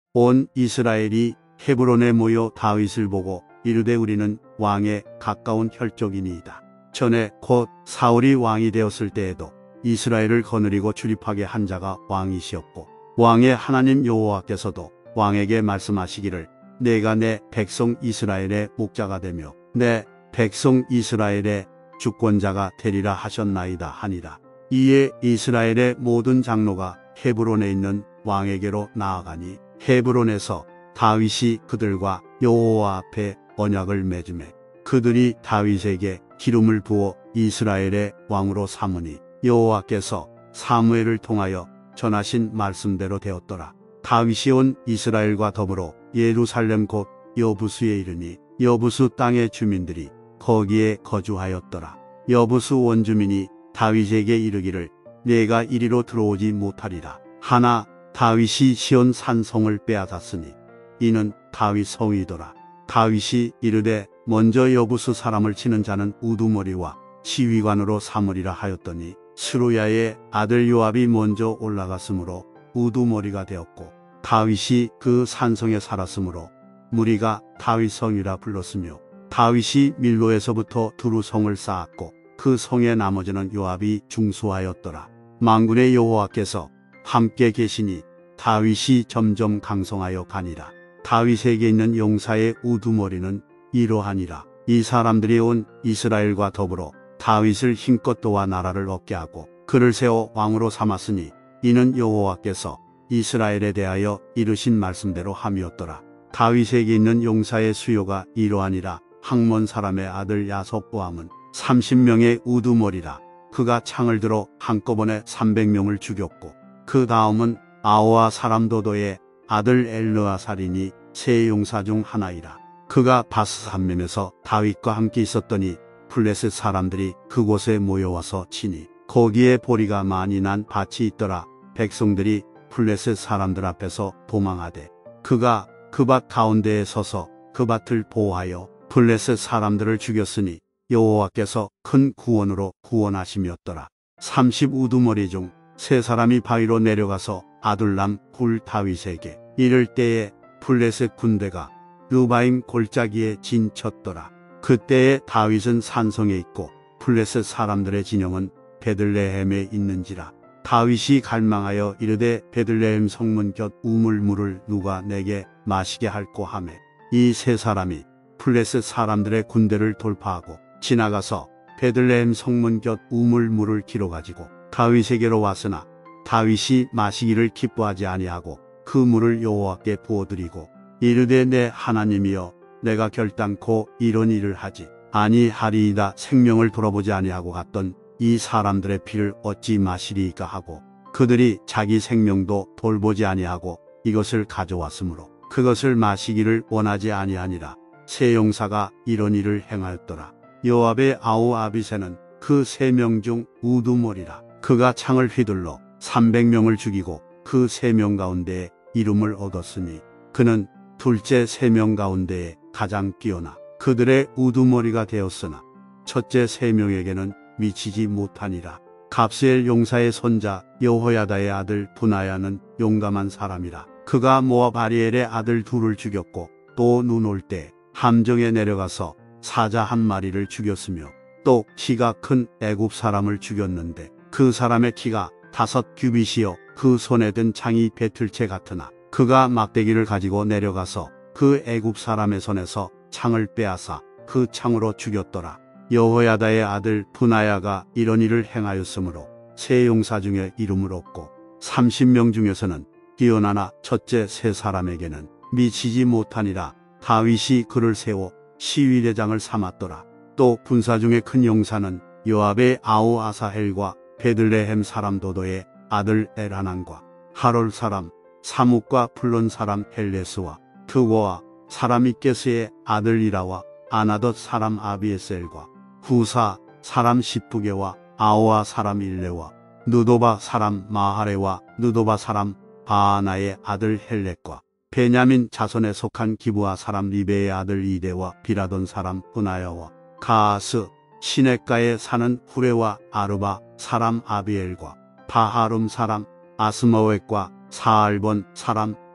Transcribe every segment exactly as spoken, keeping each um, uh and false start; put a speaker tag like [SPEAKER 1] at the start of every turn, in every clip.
[SPEAKER 1] 온 이스라엘이 헤브론에 모여 다윗을 보고 이르되 우리는 왕에 가까운 혈족이니이다. 전에 곧 사울이 왕이 되었을 때에도 이스라엘을 거느리고 출입하게 한 자가 왕이시었고 왕의 하나님 여호와께서도 왕에게 말씀하시기를 내가 내 백성 이스라엘의 목자가 되며 내 백성 이스라엘의 주권자가 되리라 하셨나이다 하니라. 이에 이스라엘의 모든 장로가 헤브론에 있는 왕에게로 나아가니 헤브론에서 다윗이 그들과 여호와 앞에 언약을 맺음에 그들이 다윗에게 기름을 부어 이스라엘의 왕으로 삼으니 여호와께서 사무엘을 통하여 전하신 말씀대로 되었더라. 다윗이 온 이스라엘과 더불어 예루살렘 곧 여부수에 이르니 여부수 땅의 주민들이 거기에 거주하였더라. 여부수 원주민이 다윗에게 이르기를 내가 이리로 들어오지 못하리라 하나 다윗이 시온 산성을 빼앗았으니 이는 다윗 성이더라. 다윗이 이르되 먼저 여부수 사람을 치는 자는 우두머리와 시위관으로 삼으리라 하였더니 스루야의 아들 요압이 먼저 올라갔으므로 우두머리가 되었고 다윗이 그 산성에 살았으므로 무리가 다윗성이라 불렀으며 다윗이 밀로에서부터 두루 성을 쌓았고 그 성의 나머지는 요압이 중수하였더라. 만군의 여호와께서 함께 계시니 다윗이 점점 강성하여 가니라. 다윗에게 있는 용사의 우두머리는 이러하니라. 이 사람들이 온 이스라엘과 더불어 다윗을 힘껏 도와 나라를 얻게 하고 그를 세워 왕으로 삼았으니 이는 여호와께서 이스라엘에 대하여 이르신 말씀대로 함이었더라. 다윗에게 있는 용사의 수요가 이러하니라. 학몬 사람의 아들 야sob보암은 삼십 명의 우두머리라. 그가 창을 들어 한꺼번에 삼백 명을 죽였고 그 다음은 아오아 사람 도도의 아들 엘르아살이니 세 용사 중 하나이라. 그가 바스함멤에서 다윗과 함께 있었더니 블레셋 사람들이 그곳에 모여와서 치니 거기에 보리가 많이 난 밭이 있더라. 백성들이 블레셋 사람들 앞에서 도망하되 그가 그 밭 가운데에 서서 그 밭을 보호하여 블레셋 사람들을 죽였으니 여호와께서 큰 구원으로 구원하심이었더라. 삼십 우두머리 중 세 사람이 바위로 내려가서 아둘람 굴 다윗에게 이를 때에 블레셋 군대가 르바임 골짜기에 진쳤더라. 그때에 다윗은 산성에 있고 블레셋 사람들의 진영은 베들레헴에 있는지라. 다윗이 갈망하여 이르되 베들레헴 성문 곁 우물물을 누가 내게 마시게 할꼬 하매 이 세 사람이 블레셋 사람들의 군대를 돌파하고 지나가서 베들레헴 성문 곁 우물물을 길어 가지고 다윗에게로 왔으나 다윗이 마시기를 기뻐하지 아니하고 그 물을 여호와께 부어드리고 이르되 내 하나님이여 내가 결단코 이런 일을 하지 아니하리이다. 생명을 돌아보지 아니하고 갔던 이 사람들의 피를 어찌 마시리이까 하고 그들이 자기 생명도 돌보지 아니하고 이것을 가져왔으므로 그것을 마시기를 원하지 아니하니라. 세 용사가 이런 일을 행하였더라. 요압의 아우 아비새는 그 세 명 중 우두머리라. 그가 창을 휘둘러 삼백 명을 죽이고 그 세 명 가운데에 이름을 얻었으니 그는 둘째 세 명 가운데에 가장 뛰어나 그들의 우두머리가 되었으나 첫째 세 명에게는 미치지 못하니라. 갑스엘 용사의 손자 여호야다의 아들 분하야는 용감한 사람이라. 그가 모압 아리엘의 아들 둘을 죽였고 또 눈 올 때 함정에 내려가서 사자 한 마리를 죽였으며 또 키가 큰 애굽 사람을 죽였는데 그 사람의 키가 다섯 규빗이요 그 손에 든 창이 배틀채 같으나 그가 막대기를 가지고 내려가서 그 애굽 사람의 손에서 창을 빼앗아 그 창으로 죽였더라. 여호야다의 아들 분하야가 이런 일을 행하였으므로 세 용사 중에 이름을 얻고 삼십 명 중에서는 뛰어나나 첫째 세 사람에게는 미치지 못하니라. 다윗이 그를 세워 시위대장을 삼았더라. 또 군사 중에 큰 용사는 요압의 아우 아사헬과 베들레헴 사람 도도의 아들 엘하난과 하롤 사람 사묵과 플론 사람 헬레스와 트고와 사람 이게스의 아들 이라와 아나덧 사람 아비에셀과 후사 사람 십부게와 아오아 사람 일레와 느도바 사람 마하레와 느도바 사람 바아나의 아들 헬렉과 베냐민 자손에 속한 기브아 사람 리베의 아들 이데와 비라돈 사람 분하야와 가아스 시냇가에 사는 후레와 아르바 사람 아비엘과 바하룸 사람 아스마웻과 사알본 사람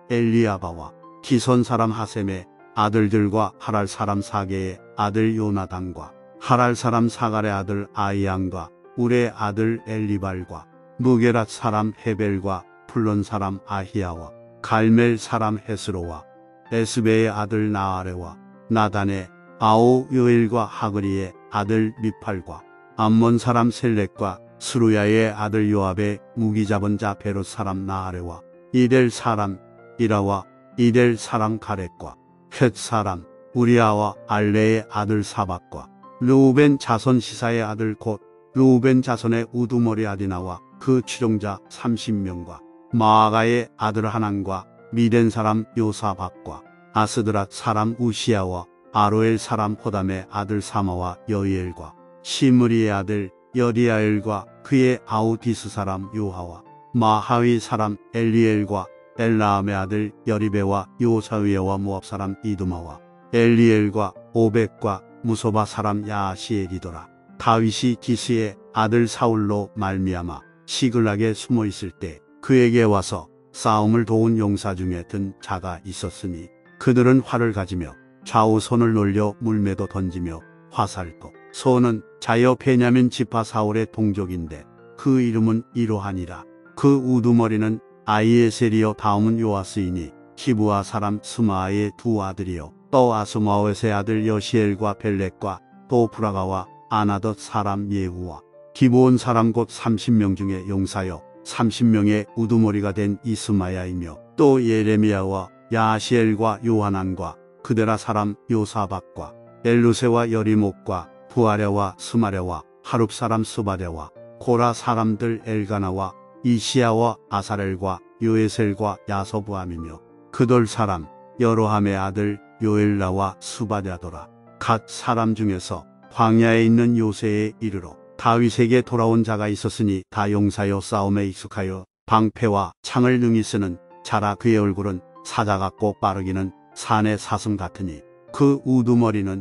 [SPEAKER 1] 엘리야바와 기손 사람 하셈의 아들들과 하랄 사람 사게의 아들 요나단과 하랄 사람 사갈의 아들 아이양과 울의 아들 엘리발과 무게랏 사람 헤벨과 플론 사람 아히야와 갈멜 사람 헤스로와 에스베의 아들 나아레와 나단의 아오 요엘과 하그리의 아들 미팔과 암몬 사람 셀렉과 스루야의 아들 요압의 무기 잡은 자 베롯 사람 나아레와 이델 사람 이라와 이델 사람 가렛과 헷 사람 우리아와 알레의 아들 사박과 르우벤 자손 시사의 아들 곧 르우벤 자손의 우두머리 아디나와 그 추종자 삼십 명과 마아가의 아들 하난과 미덴 사람 요사박과 아스드랏 사람 우시야와 아로엘 사람 호담의 아들 사마와 여이엘과 시므리의 아들 여리야엘과 그의 아우디스 사람 요하와 마하위 사람 엘리엘과 엘라암의 아들 여리베와 요사위야와 모압 사람 이두마와 엘리엘과 오벡과 무소바 사람 야시엘이더라. 다윗이 기스의 아들 사울로 말미암아 시글락에 숨어 있을 때 그에게 와서 싸움을 도운 용사 중에 든 자가 있었으니 그들은 활을 가지며 좌우 손을 놀려 물매도 던지며 화살도 손은 자여 베냐민 지파 사울의 동족인데 그 이름은 이로하니라. 그 우두머리는 아이에셀이요 다음은 요아스이니 히브아 사람 스마아의 두 아들이요 또 아스마오의 아들 여시엘과 벨렉과 또 브라가와 아나덧 사람 예후와 기브온 사람 곧 삼십 명 중에 용사여 삼십 명의 우두머리가 된 이스마야이며 또 예레미야와 야시엘과 요하난과 그데라 사람 요사박과 엘루세와 여리목과 부아랴와 스마랴와 하룹 사람 스바랴와 고라 사람들 엘가나와 이시야와 아사렐과 요에셀과 야소부함이며 그돌 사람 여로함의 아들 요엘라와 수바랴더라. 각 사람 중에서 광야에 있는 요새에 이르러 다윗에게 돌아온 자가 있었으니 다 용사여 싸움에 익숙하여 방패와 창을 능히 쓰는 자라. 그의 얼굴은 사자 같고 빠르기는 산의 사슴 같으니 그 우두머리는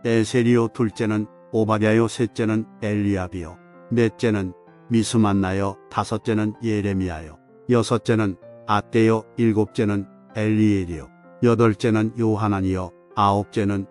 [SPEAKER 1] 에셀이요 둘째는 오바댜요 셋째는 엘리압이요 넷째는 미스만나요 다섯째는 예레미야요 여섯째는 아떼요 일곱째는 엘리엘이요 여덟째는 요하난이요 아홉째는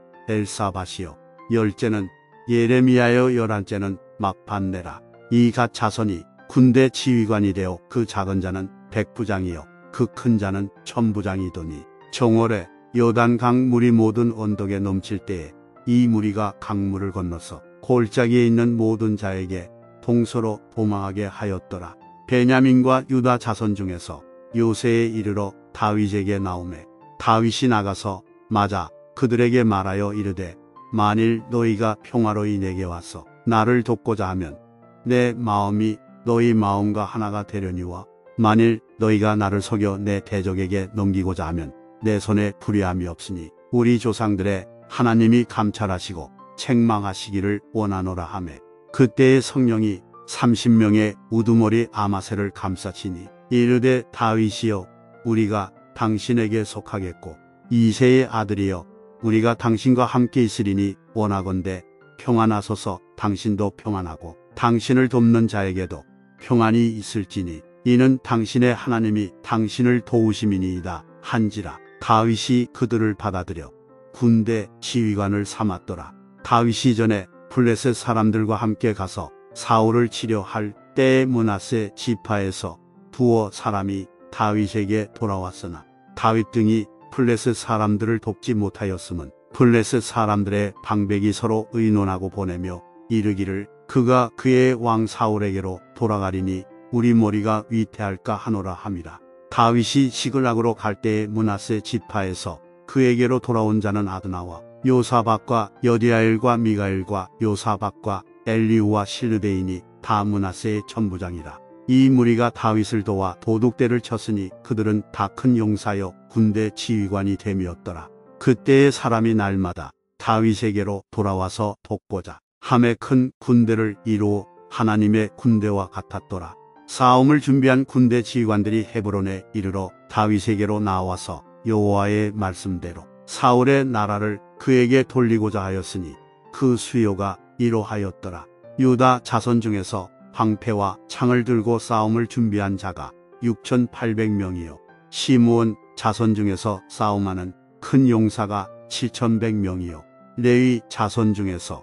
[SPEAKER 1] 엘사밧이요 열째는 예레미야요 열한째는 막반네라. 이 갓 자손이 군대 지휘관이 되어 그 작은 자는 백부장이요 그 큰 자는 천부장이더니 정월에 요단강 물이 모든 언덕에 넘칠 때에 이 무리가 강물을 건너서 골짜기에 있는 모든 자에게 동서로 도망하게 하였더라. 베냐민과 유다 자손 중에서 요새에 이르러 다윗에게 나오매 다윗이 나가서 맞아 그들에게 말하여 이르되 만일 너희가 평화로이 내게 와서 나를 돕고자 하면 내 마음이 너희 마음과 하나가 되려니와 만일 너희가 나를 속여 내 대적에게 넘기고자 하면 내 손에 불의함이 없으니 우리 조상들의 하나님이 감찰하시고 책망하시기를 원하노라 하매 그때의 성령이 삼십 명의 우두머리 아마새를 감싸시니 이르되 다윗이여 우리가 당신에게 속하겠고 이새의 아들이여 우리가 당신과 함께 있으리니 원하건대 평안하소서. 당신도 평안하고 당신을 돕는 자에게도 평안이 있을지니 이는 당신의 하나님이 당신을 도우심이니이다 한지라. 다윗이 그들을 받아들여 군대 지휘관을 삼았더라. 다윗이 전에 블레셋 사람들과 함께 가서 사울을 치려할 때에 므낫세 지파에서 두어 사람이 다윗에게 돌아왔으나 다윗 등이 블레셋 사람들을 돕지 못하였음은 블레셋 사람들의 방백이 서로 의논하고 보내며 이르기를 그가 그의 왕 사울에게로 돌아가리니 우리 머리가 위태할까 하노라 함이라. 다윗이 시글락으로 갈 때에 므낫세 지파에서 그에게로 돌아온 자는 아드나와 요사박과 여디아엘과 미가엘과 요사박과 엘리우와 실르베인이 다 므낫세의 천부장이라. 이 무리가 다윗을 도와 도둑대를 쳤으니 그들은 다 큰 용사여 군대 지휘관이 됨이었더라. 그때의 사람이 날마다 다윗에게로 돌아와서 돕고자 함에 큰 군대를 이루어 하나님의 군대와 같았더라. 싸움을 준비한 군대 지휘관들이 헤브론에 이르러 다윗에게로 나와서 여호와의 말씀대로 사울의 나라를 그에게 돌리고자 하였으니 그 수요가 이로하였더라. 유다 자손 중에서 방패와 창을 들고 싸움을 준비한 자가 육천팔백 명이요 시므온 자손 중에서 싸움하는 큰 용사가 칠천백 명이요 레위 자손 중에서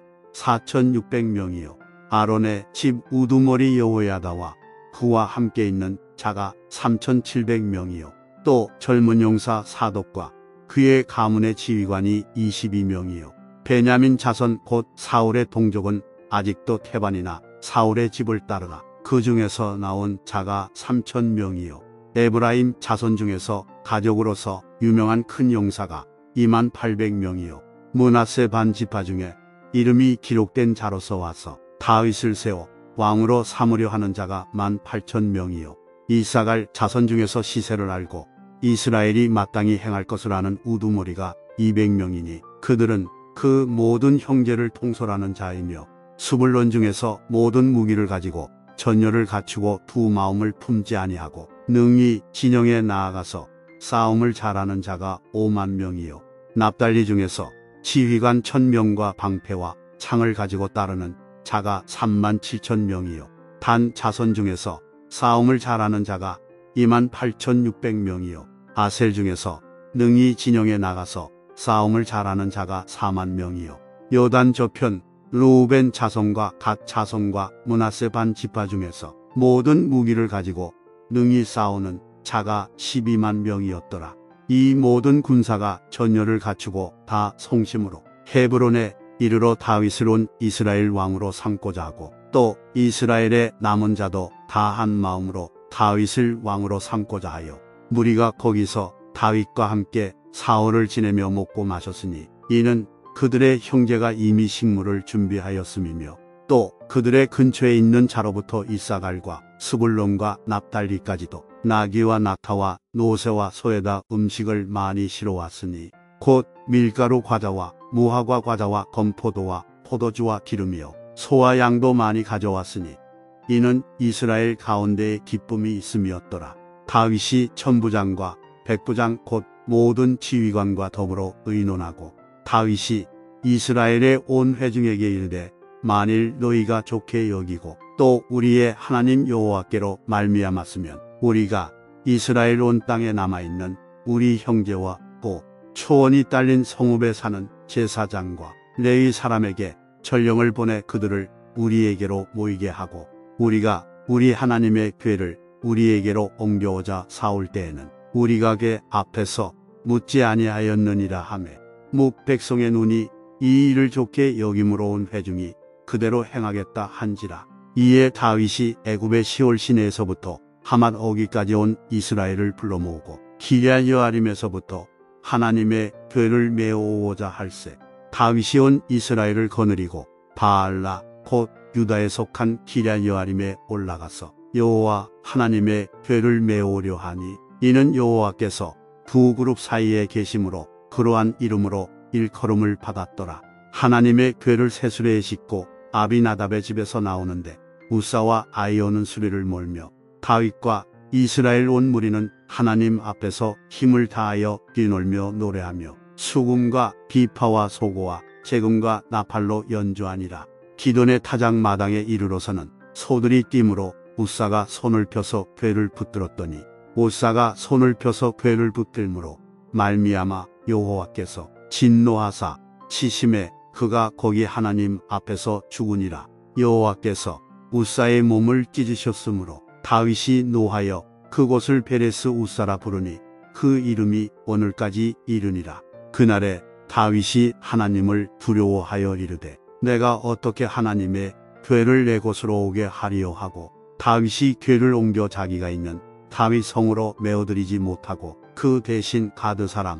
[SPEAKER 1] 사천육백 명이요 아론의 집 우두머리 여호야다와 그와 함께 있는 자가 삼천칠백 명이요 또 젊은 용사 사독과 그의 가문의 지휘관이 이십이 명이요 베냐민 자손 곧 사울의 동족은 아직도 태반이나 사울의 집을 따르라. 그 중에서 나온 자가 삼천 명이요 에브라임 자손 중에서 가족으로서 유명한 큰 용사가 이만 팔백 명이요 므낫세 반 지파 중에 이름이 기록된 자로서 와서 다윗을 세워 왕으로 삼으려 하는 자가 만 팔천 명이요 이사갈 자손 중에서 시세를 알고 이스라엘이 마땅히 행할 것을 아는 우두머리가 이백 명이니 그들은 그 모든 형제를 통솔하는 자이며 수불론 중에서 모든 무기를 가지고 전열을 갖추고 두 마음을 품지 아니하고 능히 진영에 나아가서 싸움을 잘하는 자가 오만 명이요 납달리 중에서 지휘관 천 명과 방패와 창을 가지고 따르는 자가 삼만 칠천 명이요 단 자손 중에서 싸움을 잘하는 자가 이만 팔천육백 명이요 아셀 중에서 능히 진영에 나가서 싸움을 잘하는 자가 사만 명이요 요단 저편 루벤 자손과 갓 자손과 므낫세 반 지파 중에서 모든 무기를 가지고 능히 싸우는 자가 십이만 명이었더라. 이 모든 군사가 전열을 갖추고 다 성심으로 헤브론에 이르러 다윗을 온 이스라엘 왕으로 삼고자 하고 또 이스라엘의 남은 자도 다 한 마음으로 다윗을 왕으로 삼고자 하여 무리가 거기서 다윗과 함께 사흘을 지내며 먹고 마셨으니 이는 그들의 형제가 이미 식물을 준비하였음이며 또 그들의 근처에 있는 자로부터 이사갈과 스불론과 납달리까지도 나귀와 낙타와 노새와 소에다 음식을 많이 실어왔으니 곧 밀가루 과자와 무화과 과자와 건포도와 포도주와 기름이요 소와 양도 많이 가져왔으니 이는 이스라엘 가운데에 기쁨이 있음이었더라. 다윗이 천부장과 백부장 곧 모든 지휘관과 더불어 의논하고 다윗이 이스라엘의 온 회중에게 이르되 만일 너희가 좋게 여기고 또 우리의 하나님 여호와께로 말미암았으면 우리가 이스라엘 온 땅에 남아있는 우리 형제와 또 초원이 딸린 성읍에 사는 제사장과 레위 사람에게 전령을 보내 그들을 우리에게로 모이게 하고 우리가 우리 하나님의 궤를 우리에게로 옮겨오자 사올 때에는 우리가 궤 앞에서 묻지 아니하였느니라 하매 묵 백성의 눈이 이 일을 좋게 여김으로 온 회중이 그대로 행하겠다 한지라. 이에 다윗이 애굽의 시올 시내에서부터 하맛 어기까지 온 이스라엘을 불러 모으고 기럇 여아림에서부터 하나님의 궤를 메어오고자 할세. 다윗이 온 이스라엘을 거느리고 바알라 곧 유다에 속한 기럇 여아림에 올라가서 여호와 하나님의 궤를 메어오려 하니 이는 여호와께서 두 그룹 사이에 계심으로 그러한 이름으로 일컬음을 받았더라. 하나님의 궤를 세수레에 싣고 아비나답의 집에서 나오는데 우사와 아이오는 수리를 몰며 다윗과 이스라엘 온 무리는 하나님 앞에서 힘을 다하여 뛰놀며 노래하며 수금과 비파와 소고와 재금과 나팔로 연주하니라. 기돈의 타작 마당에 이르러서는 소들이 띠므로 우사가 손을 펴서 궤를 붙들었더니 우사가 손을 펴서 궤를 붙들므로 말미암아 여호와께서 진노하사 치심에 그가 거기 하나님 앞에서 죽으니라. 여호와께서 우사의 몸을 찢으셨으므로 다윗이 노하여 그곳을 베레스 우사라 부르니 그 이름이 오늘까지 이르니라. 그날에 다윗이 하나님을 두려워하여 이르되 내가 어떻게 하나님의 궤를 내 곳으로 오게 하리요 하고 다윗이 궤를 옮겨 자기가 있는 다윗 성으로 메어들이지 못하고 그 대신 가드 사람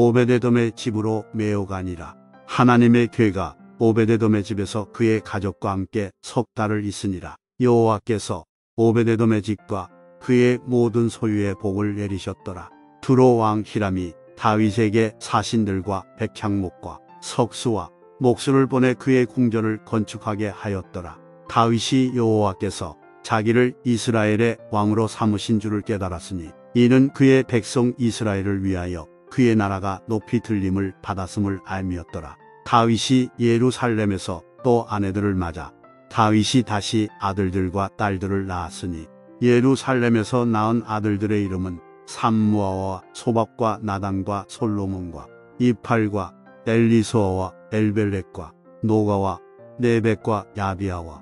[SPEAKER 1] 오베데돔의 집으로 메어가니라. 하나님의 궤가 오베데돔의 집에서 그의 가족과 함께 석 달을 있으니라. 여호와께서 오베데돔의 집과 그의 모든 소유의 복을 내리셨더라. 두로 왕 히람이 다윗에게 사신들과 백향목과 석수와 목수를 보내 그의 궁전을 건축하게 하였더라. 다윗이 여호와께서 자기를 이스라엘의 왕으로 삼으신 줄을 깨달았으니 이는 그의 백성 이스라엘을 위하여 그의 나라가 높이 들림을 받았음을 알미었더라. 다윗이 예루살렘에서 또 아내들을 맞아 다윗이 다시 아들들과 딸들을 낳았으니 예루살렘에서 낳은 아들들의 이름은 삼무아와 소밥과 나단과 솔로몬과 이팔과 엘리소아와 엘벨렉과 노가와 네벡과 야비아와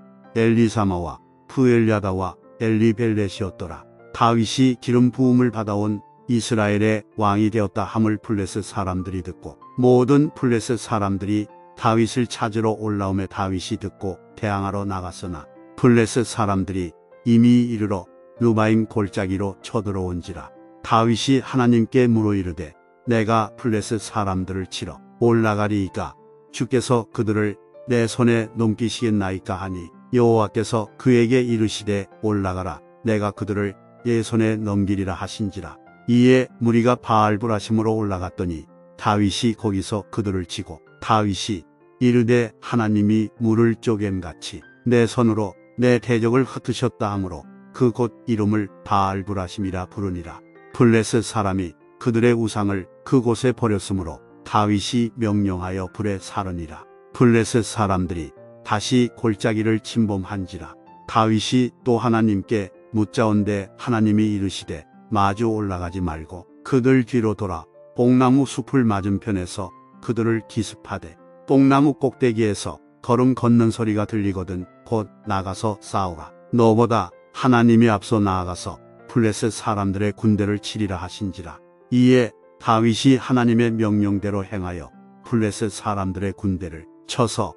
[SPEAKER 1] 엘리사마와 푸엘야다와 엘리벨렛이었더라. 다윗이 기름 부음을 받아온 이스라엘의 왕이 되었다 함을 블레셋 사람들이 듣고 모든 블레셋 사람들이 다윗을 찾으러 올라오매 다윗이 듣고 대항하러 나갔으나 블레셋 사람들이 이미 이르러 루바임 골짜기로 쳐들어온지라. 다윗이 하나님께 물어 이르되 내가 블레셋 사람들을 치러 올라가리이까 주께서 그들을 내 손에 넘기시겠나이까 하니 여호와께서 그에게 이르시되 올라가라 내가 그들을 내 손에 넘기리라 하신지라. 이에 무리가 바알브라심으로 올라갔더니 다윗이 거기서 그들을 치고 다윗이 이르되 하나님이 물을 쪼갬같이 내 손으로 내 대적을 흩으셨다 하므로 그 곳 이름을 바알브라심이라 부르니라. 블레셋 사람이 그들의 우상을 그곳에 버렸으므로 다윗이 명령하여 불에 사르니라. 블레셋 사람들이 다시 골짜기를 침범한지라. 다윗이 또 하나님께 묻자온데 하나님이 이르시되 마주 올라가지 말고 그들 뒤로 돌아 뽕나무 숲을 맞은편에서 그들을 기습하되 뽕나무 꼭대기에서 걸음 걷는 소리가 들리거든 곧 나가서 싸우라. 너보다 하나님이 앞서 나아가서 블레셋 사람들의 군대를 치리라 하신지라. 이에 다윗이 하나님의 명령대로 행하여 블레셋 사람들의 군대를 쳐서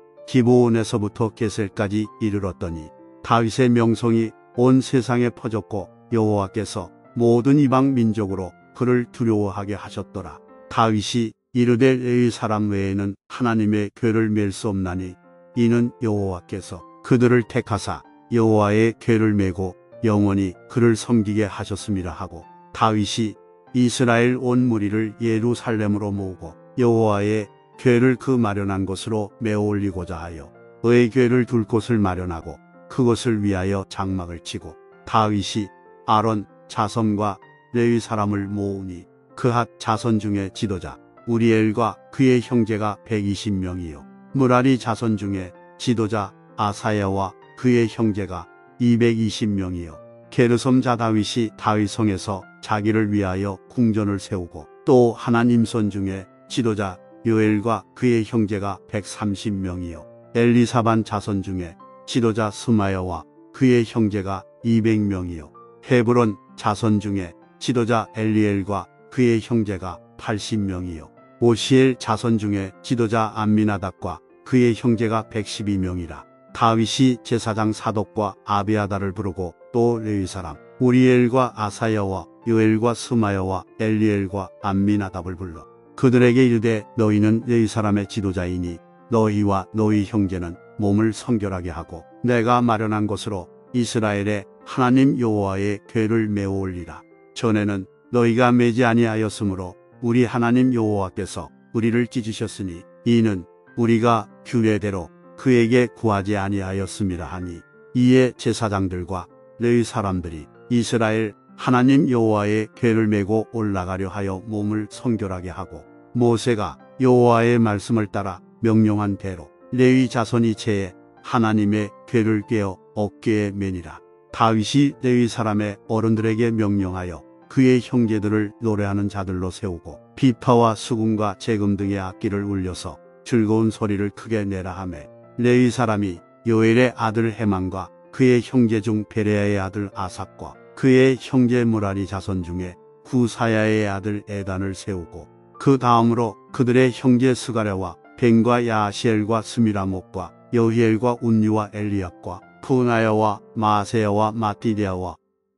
[SPEAKER 1] 기브온에서부터 게셀까지 이르렀더니 다윗의 명성이 온 세상에 퍼졌고 여호와께서 모든 이방 민족으로 그를 두려워하게 하셨더라. 다윗이 이르되 레위 사람 외에는 하나님의 궤를 맬 수 없나니 이는 여호와께서 그들을 택하사 여호와의 궤를 메고 영원히 그를 섬기게 하셨음이라 하고 다윗이 이스라엘 온 무리를 예루살렘으로 모으고 여호와의 궤를 그 마련한 곳으로 메어 올리고자 하여 의의 궤를 둘 곳을 마련하고 그것을 위하여 장막을 치고 다윗이 아론 자손과 레위 사람을 모으니 그핫 자손 중에 지도자 우리엘과 그의 형제가 백이십 명이요 무라리 자손 중에 지도자 아사야와 그의 형제가 이백이십 명이요 게르솜 자 다윗이 다윗성에서 자기를 위하여 궁전을 세우고 또 하나님 손 중에 지도자 요엘과 그의 형제가 백삼십 명이요 엘리사반 자손 중에 지도자 스마야와 그의 형제가 이백 명이요 헤브론 자손 중에 지도자 엘리엘과 그의 형제가 팔십 명이요 오시엘 자손 중에 지도자 암미나답과 그의 형제가 백십이 명이라. 다윗이 제사장 사독과 아비아다를 부르고 또 레위 사람 우리엘과 아사야와 요엘과 스마야와 엘리엘과 암미나답을 불러 그들에게 이르되 너희는 레위 사람의 지도자이니 너희와 너희 형제는 몸을 성결하게 하고 내가 마련한 곳으로 이스라엘의 하나님 여호와의 궤를 메어 올리라. 전에는 너희가 매지 아니하였으므로 우리 하나님 여호와께서 우리를 찢으셨으니 이는 우리가 규례대로 그에게 구하지 아니하였음이라 하니 이에 제사장들과 레위 사람들이 이스라엘 하나님 여호와의 궤를 메고 올라가려 하여 몸을 성결하게 하고 모세가 여호와의 말씀을 따라 명령한 대로 레위 자손이 제에 하나님의 궤를 꿰어 어깨에 매니라. 다윗이 레위 사람의 어른들에게 명령하여 그의 형제들을 노래하는 자들로 세우고 비파와 수금과 재금 등의 악기를 울려서 즐거운 소리를 크게 내라 하매 레위 사람이 요엘의 아들 헤만과 그의 형제 중 베레야의 아들 아삽과 그의 형제 무라리 자손 중에 후사야의 아들 에단을 세우고 그 다음으로 그들의 형제 스가랴와 벤과 야시엘과 스미라목과 여히엘과 운니와 엘리압과 푸나야와 마세야와 마띠디아와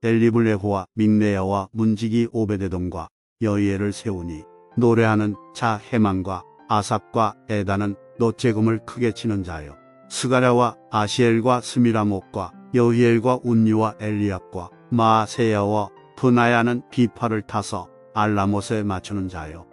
[SPEAKER 1] 엘리블레호와 믹네야와 문지기 오베데돔과 여히엘을 세우니 노래하는 자 헤만과 아삽과 에단은 놋재금을 크게 치는 자요 스가랴와 아시엘과 스미라목과 여히엘과 운니와 엘리압과 마세야와 푸나야는 비파를 타서 알라못에 맞추는 자요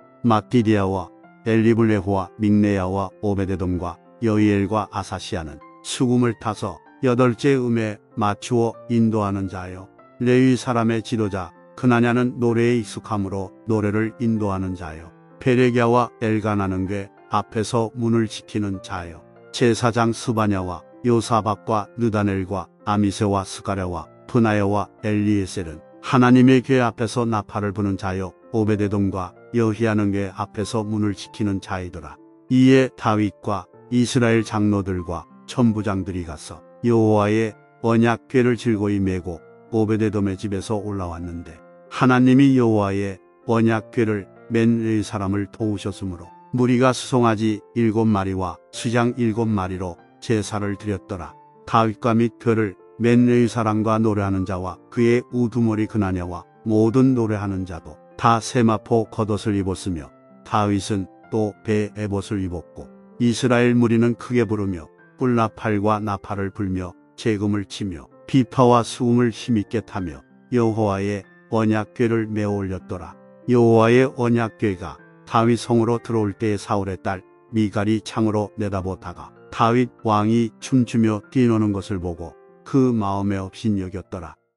[SPEAKER 1] 마띠디아와 엘리블레호와 믹네야와 오베데돔과 여히엘과 아사시아는 수금을 타서 여덟째 음에 맞추어 인도하는 자요 레위 사람의 지도자 그나냐는 노래에 익숙함으로 노래를 인도하는 자요 베레갸와 엘가나는 궤 앞에서 문을 지키는 자요 제사장 스바냐와 요사박과 느다넬과 아미세와 스가랴와 푸나야와 엘리에셀은 하나님의 궤 앞에서 나팔을 부는 자여 오베데돔과 여희야는 궤 앞에서 문을 지키는 자이더라. 이에 다윗과 이스라엘 장로들과 천부장들이 가서 여호와의 언약 궤를 즐거이 메고 오베데돔의 집에서 올라왔는데 하나님이 여호와의 언약 궤를 맨 의 사람을 도우셨으므로 무리가 수송아지 일곱 마리와 수장 일곱 마리로 제사를 드렸더라. 다윗과 및 그를 맨 의 사람과 노래하는 자와 그의 우두머리 그나냐와 모든 노래하는 자도 다 세마포 겉옷을 입었으며 다윗은 또 배 에봇을 입었고 이스라엘 무리는 크게 부르며 뿔나팔과 나팔을 불며 재금을 치며 비파와 수음을 힘있게 타며 여호와의 언약궤를 메어 올렸더라. 여호와의 언약궤가 다윗 성으로 들어올 때에 사울의 딸 미갈이 창으로 내다보다가 다윗 왕이 춤추며 뛰노는 것을 보고 그 마음에 없인 여겼더라.